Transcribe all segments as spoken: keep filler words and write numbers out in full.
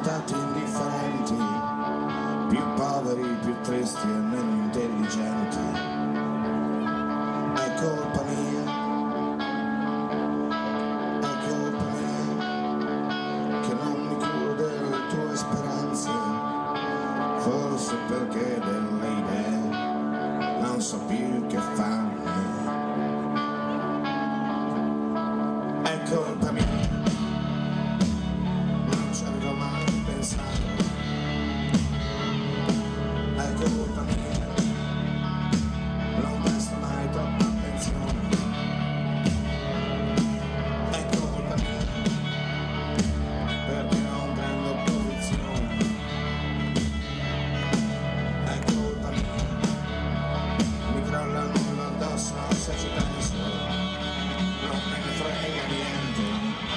diventati indifferenti, più poveri, più tristi e meno intelligenti. È colpa mia, è colpa mia, che non mi curo delle tue speranze, forse perché delle idee non so più che farne. È colpa mia, non ci avevo mai pensato. È colpa mia, non presto mai troppa attenzione. È colpa mia, perché non prendo posizione. È colpa mia, mi crolla il mondo addosso se ci penso, non me ne frega niente.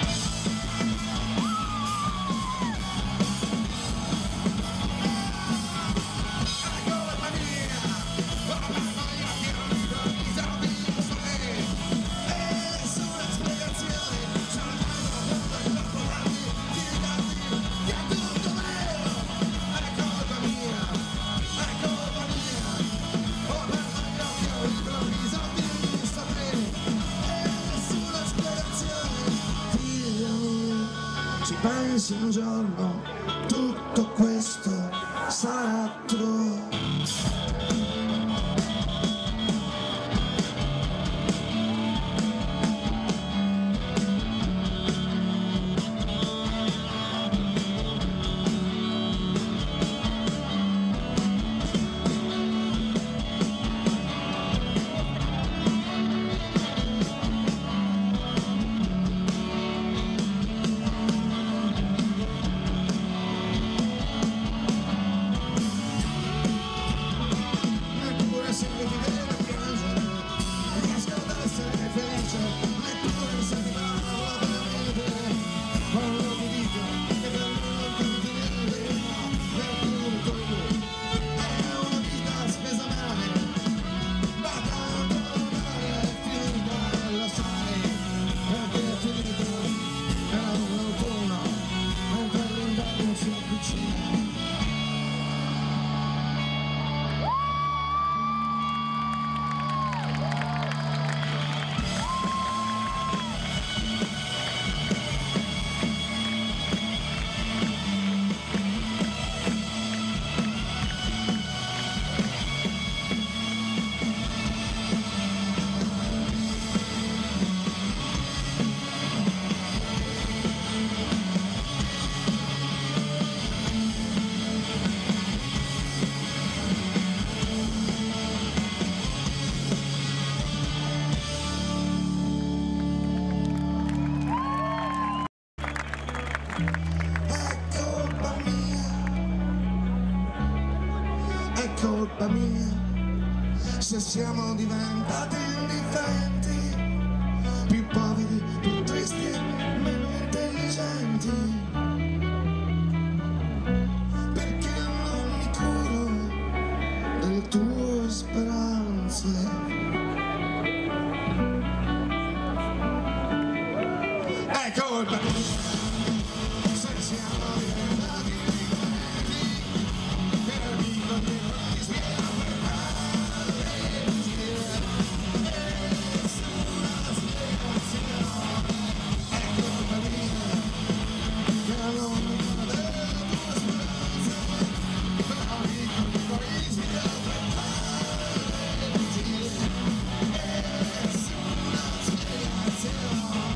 Ci pensi un giorno, tutto questo sarà tuo. Colpa mia, se siamo diventati indifferenti, più poveri, più tristi e meno intelligenti. Perché non mi curo delle tue speranze. È colpa mia, se siamo diventati indifferenti, per vivere. Nessuna spiegazione.